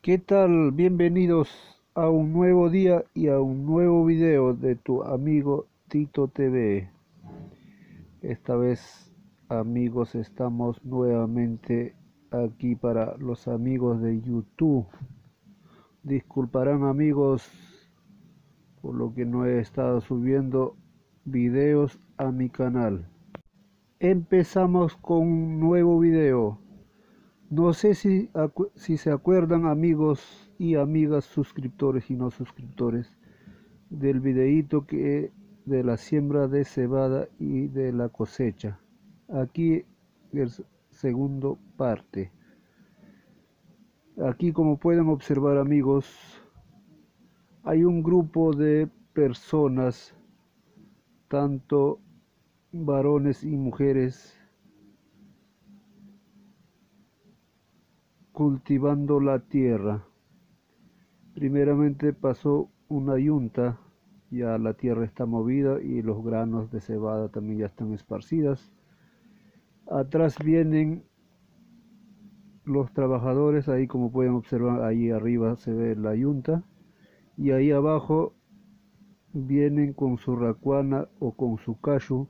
¿Qué tal? Bienvenidos a un nuevo día y a un nuevo video de tu amigo Tito TV. Esta vez, amigos, estamos nuevamente aquí para los amigos de YouTube. Disculparán, amigos, por lo que no he estado subiendo videos a mi canal. Empezamos con un nuevo video. No sé si se acuerdan, amigos y amigas, suscriptores y no suscriptores, del videíto de la siembra de cebada y de la cosecha. Aquí el segundo parte. Aquí, como pueden observar, amigos, hay un grupo de personas, tanto varones y mujeres, cultivando la tierra. Primeramente pasó una yunta, ya la tierra está movida y los granos de cebada también ya están esparcidas. Atrás vienen los trabajadores, ahí como pueden observar, ahí arriba se ve la yunta, y ahí abajo vienen con su racuana o con su cacho,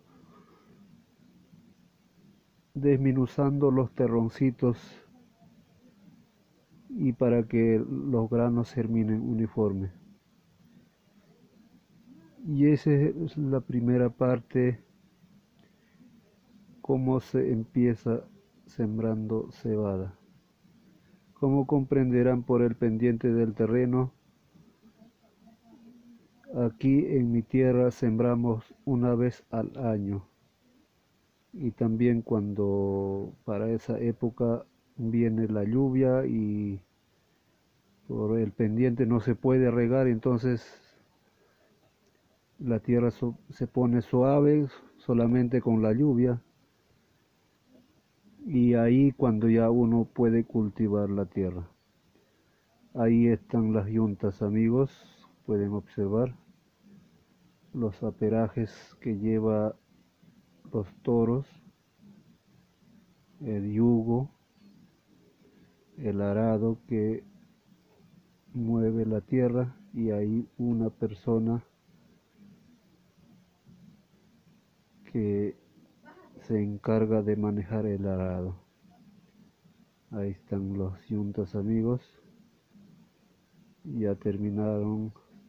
desminuzando los terroncitos y para que los granos germinen uniforme. Y esa es la primera parte, cómo se empieza sembrando cebada. Como comprenderán por el pendiente del terreno, aquí en mi tierra sembramos una vez al año, y también cuando para esa época viene la lluvia y por el pendiente no se puede regar, entonces la tierra se pone suave solamente con la lluvia, y ahí cuando ya uno puede cultivar la tierra. Ahí están las yuntas, amigos, pueden observar los aperajes que lleva los toros, el yugo, el arado que mueve la tierra, y ahí una persona que se encarga de manejar el arado. Ahí están los yuntas, amigos, ya terminaron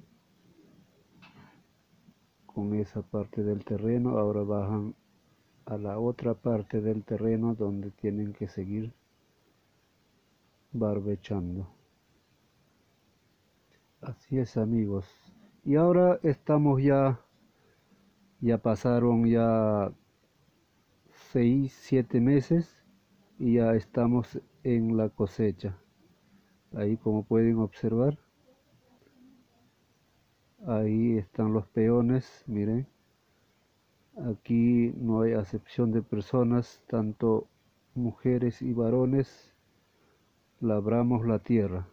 con esa parte del terreno. Ahora bajan a la otra parte del terreno donde tienen que seguir barbechando. Así es, amigos, y ahora estamos ya pasaron ya 6, 7 meses y ya estamos en la cosecha. Ahí, como pueden observar, ahí están los peones, miren. Aquí no hay acepción de personas, tanto mujeres y varones labramos la tierra.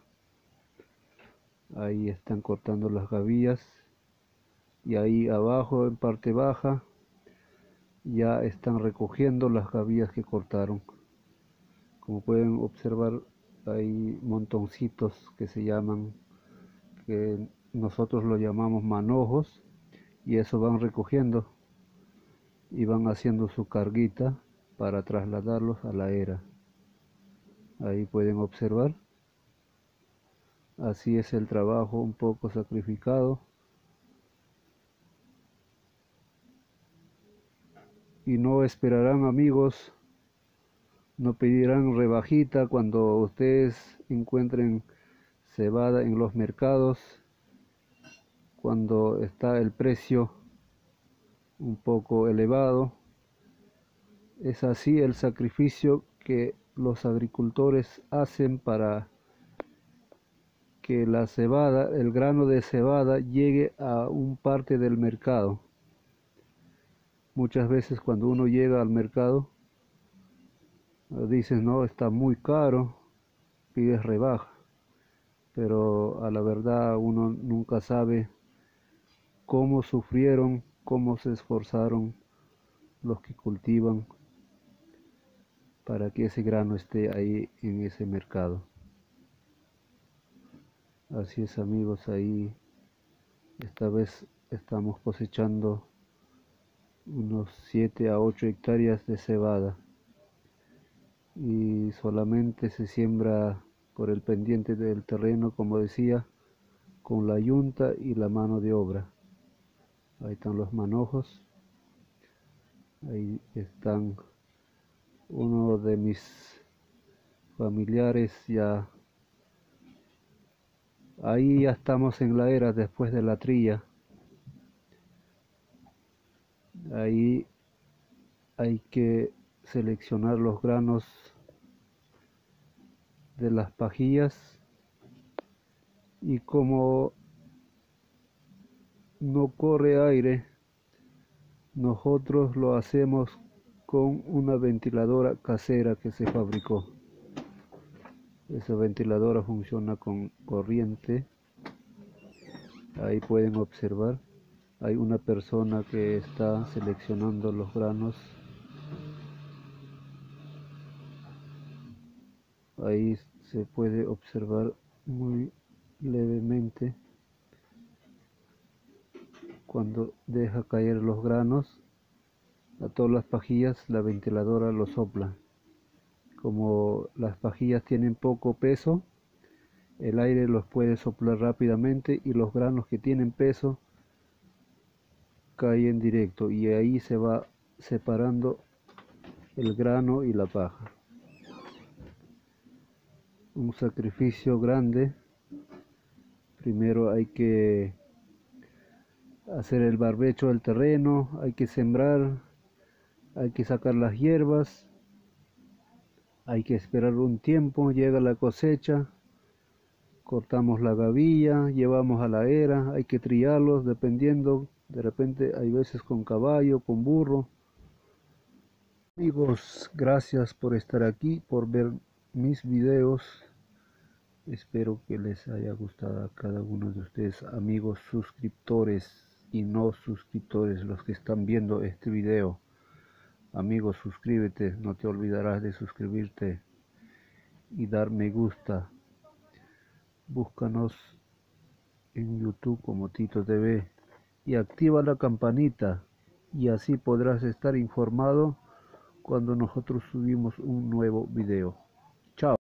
Ahí están cortando las gavillas, y ahí abajo en parte baja ya están recogiendo las gavillas que cortaron. Como pueden observar, hay montoncitos que se llaman, que nosotros lo llamamos manojos, y eso van recogiendo y van haciendo su carguita para trasladarlos a la era. Ahí pueden observar. Así es el trabajo, un poco sacrificado, y no esperarán, amigos, no pedirán rebajita cuando ustedes encuentren cebada en los mercados, cuando está el precio un poco elevado. Es así el sacrificio que los agricultores hacen para que la cebada, el grano de cebada, llegue a un parte del mercado. Muchas veces cuando uno llega al mercado, dices, no, está muy caro, pides rebaja, pero a la verdad uno nunca sabe cómo sufrieron, cómo se esforzaron los que cultivan para que ese grano esté ahí en ese mercado. Así es, amigos, ahí esta vez estamos cosechando unos 7 a 8 hectáreas de cebada y solamente se siembra por el pendiente del terreno, como decía, con la yunta y la mano de obra. Ahí están los manojos, ahí están uno de mis familiares ya. Ahí ya estamos en la era después de la trilla. Ahí hay que seleccionar los granos de las pajillas y como no corre aire, nosotros lo hacemos con una ventiladora casera que se fabricó. Esa ventiladora funciona con corriente. Ahí pueden observar, hay una persona que está seleccionando los granos. Ahí se puede observar muy levemente cuando deja caer los granos a todas las pajillas, la ventiladora lo sopla. Como las pajillas tienen poco peso, el aire los puede soplar rápidamente y los granos que tienen peso caen directo, y ahí se va separando el grano y la paja. Un sacrificio grande. Primero hay que hacer el barbecho del terreno, hay que sembrar, hay que sacar las hierbas, hay que esperar un tiempo, llega la cosecha, cortamos la gavilla, llevamos a la era, hay que trillarlos dependiendo, de repente hay veces con caballo, con burro. Amigos, gracias por estar aquí, por ver mis videos. Espero que les haya gustado a cada uno de ustedes, amigos suscriptores y no suscriptores, los que están viendo este video. Amigos, suscríbete, no te olvidarás de suscribirte y dar me gusta. Búscanos en YouTube como Tito TV y activa la campanita, y así podrás estar informado cuando nosotros subimos un nuevo video. Chao.